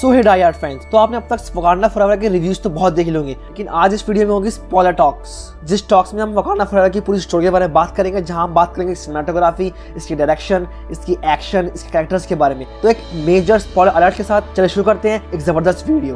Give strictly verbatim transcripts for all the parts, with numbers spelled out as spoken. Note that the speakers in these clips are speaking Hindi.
सो हे डाई हार्ड फैंस, तो आपने अब तक वकांडा फॉरएवर के रिव्यूज तो बहुत देख लोगे, लेकिन आज इस वीडियो में होगी स्पॉइलर टॉक्स, जिस टॉक्स में हम वकांडा फॉरएवर की पूरी स्टोरी के बारे में बात करेंगे, जहां हम बात करेंगे सिनेमेटोग्राफी, इसकी डायरेक्शन, इसकी एक्शन, इसके कैरेक्टर्स के बारे में। तो एक मेजर स्पॉइलर अलर्ट के साथ चलिए शुरू करते हैं एक जबरदस्त वीडियो।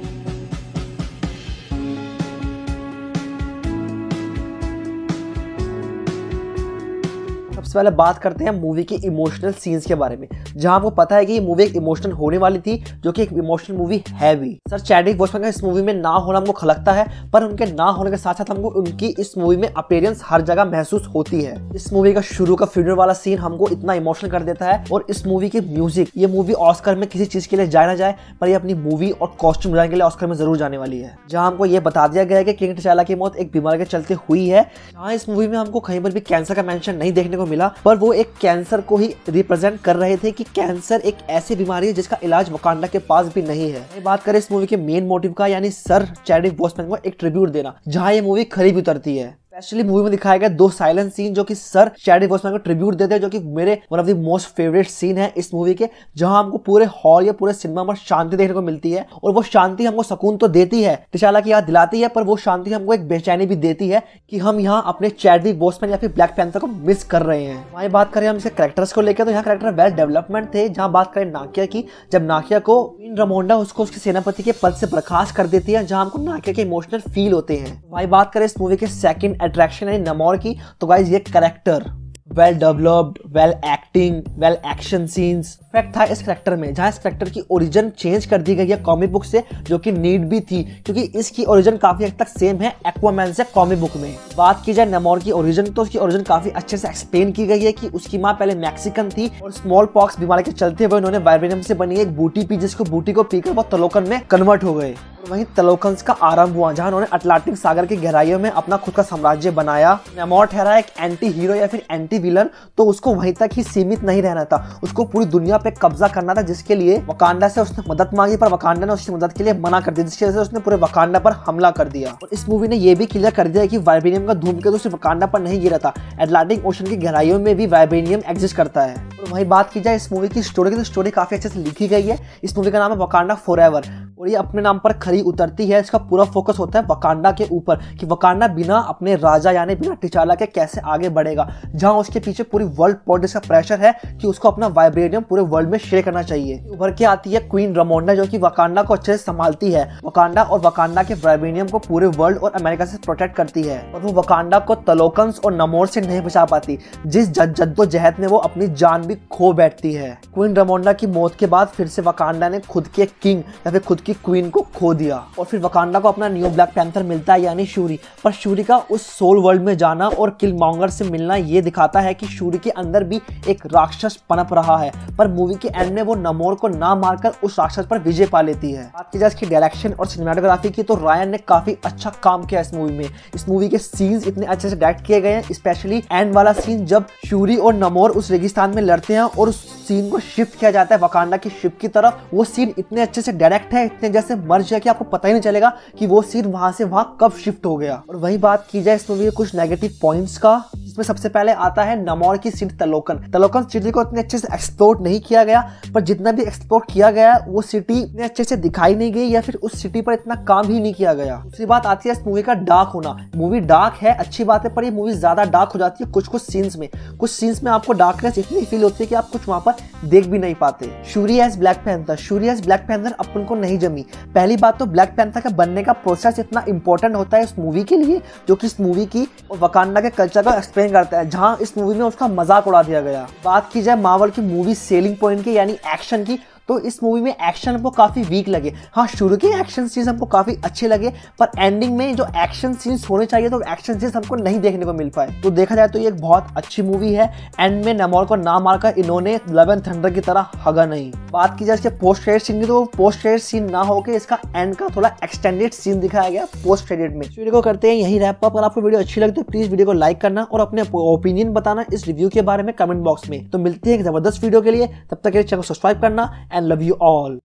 सबसे पहले बात करते हैं मूवी के इमोशनल सीन्स के बारे में, जहां आपको पता है कि ये मूवी एक इमोशनल होने वाली थी, जो कि एक इमोशनल मूवी है भी। सर चैडविक बोसमैन का इस मूवी में ना होना हमको खलकता है, पर उनके ना होने के साथ साथ हमको उनकी इस मूवी में अपीयरेंस हर जगह महसूस होती है। इस मूवी का शुरू का फ्यूनरल वाला सीन हमको इतना इमोशनल कर देता है, और इस मूवी की म्यूजिक, ये मूवी ऑस्कर में किसी चीज के लिए जाए ना जाए, पर ये अपनी मूवी और कॉस्ट्यूम डिजाइन के लिए ऑस्कर में जरूर जाने वाली है। जहां हमको ये बता दिया गया है कि किंग t'Challa की मौत एक बीमारी के चलते हुई है। जहां इस मूवी में हमको कहीं पर भी कैंसर का मेंशन नहीं देखने को मिला, पर वो एक कैंसर को ही रिप्रेजेंट कर रहे थे कि कैंसर एक ऐसी बीमारी है जिसका इलाज वकांडा के पास भी नहीं है। बात करें इस मूवी के मेन मोटिव का, यानी सर चैडविक बोसमैन को एक ट्रिब्यूट देना, जहां ये मूवी खरी भी उतरती है। स्पेशली मूवी में दिखाया गया दो साइलेंट सीन जो कि सर चैडविक बोसमैन को ट्रिब्यूट देते हैं, जो कि मेरे one of the most favourite scene है इस मूवी के, जहां हमको पूरे हॉल या पूरे सिनेमा में शांति देखने को मिलती है। और वो शांति हमको सुकून तो देती है, t'Challa की याद दिलाती है, पर वो शांति हमको एक बेचैनी भी देती है कि हम यहाँ अपने चैडविक बोसमैन या फिर ब्लैक पैंथर को मिस कर रहे हैं। वहीं बात करें हम इसके कैरेक्टर्स को लेकर, तो यहाँ कैरेक्टर वेल डेवलपमेंट थे। जहाँ बात करें नाकिया की, जब नाकिया को क्वीन रामोंडा उसको उसके सेनापति के पद से बर्खास्त कर देती है, जहाँ हमको नाकिया के इमोशनल फील होते हैं। वहीं बात करें इस मूवी के सेकंड अट्रैक्शन यानी नमोर की, तो गाइस ये character well developed, well acting, well action scenes fact था इस कैरेक्टर में, जहां इस कैरेक्टर की ओरिजिन चेंज कर दी गई है कॉमिक बुक से, जो कि नीड भी थी, क्योंकि इसकी ओरिजिन काफी हद तक सेम है एक्वामैन से कॉमिक बुक में। बात की जाए नमोर की ओरिजिन, तो उसकी ओरिजिन काफी अच्छे से एक्सप्लेन की गई है कि उसकी माँ पहले मैक्सिकन थी और स्मॉल पॉक्स बीमारी के चलते हुए उन्होंने वाइब्रेनियम से बनी एक बूटी पी, जिसको बूटी को पीकर वो तलोकन में कन्वर्ट हो गए। वहीं तलोकन्स का आरंभ हुआ, जहां उन्होंने अटलांटिक सागर की गहराइयों में अपना खुद का साम्राज्य बनाया। नमोर ठहरा एक एंटी हीरो या फिर एंटी विलन, तो उसको वहीं तक ही सीमित नहीं रहना था, उसको पूरी दुनिया पे कब्जा करना था, जिसके लिए वकांडा से उसने मदद मांगी, पर वकांडा ने उसकी मदद के लिए मना कर दिया, जिसकी वजह से उसने पूरे वकांडा पर हमला कर दिया। और इस मूवी ने यह भी क्लियर कर दिया कि वाइब्रेनियम का धूमकेतु सिर्फ वकांडा पर नहीं गिरा था, अटलांटिक ओशन की गहराइयों में भी वाइब्रेनियम एग्जिस्ट करता है। और वहीं बात की जाए इस मूवी की स्टोरी की, तो स्टोरी काफी अच्छे से लिखी गई है। इस मूवी का नाम है वकांडा फॉरएवर, और ये अपने नाम पर खरी उतरती है। इसका पूरा फोकस होता है वकांडा के ऊपर, कि वकांडा बिना अपने राजा यानी बिना t'Challa के कैसे आगे बढ़ेगा, जहां उसके पीछे पूरी वर्ल्ड पॉलिटिक्स का प्रेशर है कि उसको अपना वाइब्रेनियम पूरे वर्ल्ड में शेयर करना चाहिए। उभर के आती है क्वीन रामोंडा, जो कि वकांडा को अच्छे से संभालती है, वकांडा और वकांडा के वाइब्रेनियम को पूरे वर्ल्ड और अमेरिका से प्रोटेक्ट करती है। और वो वकांडा को तलोकन्स और नमोर से नहीं बचा पाती, जिस जद्दोजहद में वो अपनी जान भी खो बैठती है। क्वीन रामोंडा की मौत के बाद फिर से वकांडा ने खुद के किंग या फिर खुद की क्वीन को खो दिया, और फिर वकांडा को अपना न्यू ब्लैक पैंथर मिलता है यानी शूरी। पर शूरी का उस सोल वर्ल्ड में जाना और किलमॉन्गर से मिलना ये दिखाता है कि शूरी के अंदर भी एक राक्षस पनप रहा है, पर मूवी के एंड में वो नमोर को ना मारकर उस राक्षस पर विजय पा लेती है। बात की जाए इसकी डायरेक्शन और सिनेमेटोग्राफी की, तो रायन ने काफी अच्छा काम किया इस मूवी में। इस मूवी के सीन्स इतने अच्छे से डायरेक्ट किए गए हैं, स्पेशली एंड वाला सीन जब शूरी और नमोर उस रेगिस्तान में लड़ते हैं और उस सीन को शिफ्ट किया जाता है वकांडा की शिप की तरफ। वो सीन इतने अच्छे से डायरेक्ट है, इतने जैसे मर्ज है कि आपको पता ही नहीं चलेगा कि वो सीन वहां से वहां कब शिफ्ट हो गया। और वही बात की जाए इस मूवी के कुछ नेगेटिव पॉइंट्स का, इसमें सबसे पहले आता है नमोर की सिटी तलोकन। तलोकन सिटी को इतने अच्छे से एक्सप्लोर नहीं किया गया, पर जितना भी एक्सप्लोर किया गया वो सिटी इतने अच्छे से दिखाई नहीं गई, या फिर उस सिटी पर इतना काम ही नहीं किया गया। दूसरी बात आती है इस मूवी का डार्क होना। मूवी डार्क है, अच्छी बात है, पर ये मूवी ज्यादा डार्क हो जाती है कुछ कुछ सीन्स में। कुछ सीन्स में आपको डार्कनेस इतनी फील होती है कि आप कुछ वहां पर देख भी नहीं पाते। Shuri as Black Panther, Shuri as Black Panther अपन को नहीं जमी। पहली बात तो ब्लैक पैंथर का बनने का प्रोसेस इतना इंपॉर्टेंट होता है इस मूवी के लिए, जो कि इस मूवी की और वकांडा के कल्चर को एक्सप्लेन करता है, जहां इस मूवी में उसका मजाक उड़ा दिया गया। बात की जाए मार्वल की मूवी सेलिंग पॉइंट की यानी एक्शन की, तो इस मूवी में एक्शन हमको काफी वीक लगे। हाँ, शुरू के एक्शन सीन्स हमको काफी अच्छे लगे, पर एंडिंग में जो एक्शन सीन्स होने चाहिए तो एक्शन सीन्स हमको नहीं देखने को मिल पाए। तो देखा जाए तो ये एक बहुत अच्छी मूवी है। एंड में नमोर को ना मारकर इन्होंने लव एंड थंडर की तरह हगा नहीं। बात की जाए इसके पोस्ट क्रेडिट सीन की, तो पोस्ट क्रेडिट सीन ना होकर इसका एंड का थोड़ा एक्सटेंडेड सीन दिखाया गया पोस्ट क्रेडिट में। वीडियो को करते हैं यही रैप अप। अगर आपको वीडियो अच्छी लगी तो प्लीज वीडियो को लाइक करना और अपने ओपिनियन बताना इस रिव्यू के बारे में कमेंट बॉक्स में। तो मिलते हैं एक जबरदस्त वीडियो के लिए, तब तक के लिए चैनल को सब्सक्राइब करना एंड लव यू ऑल।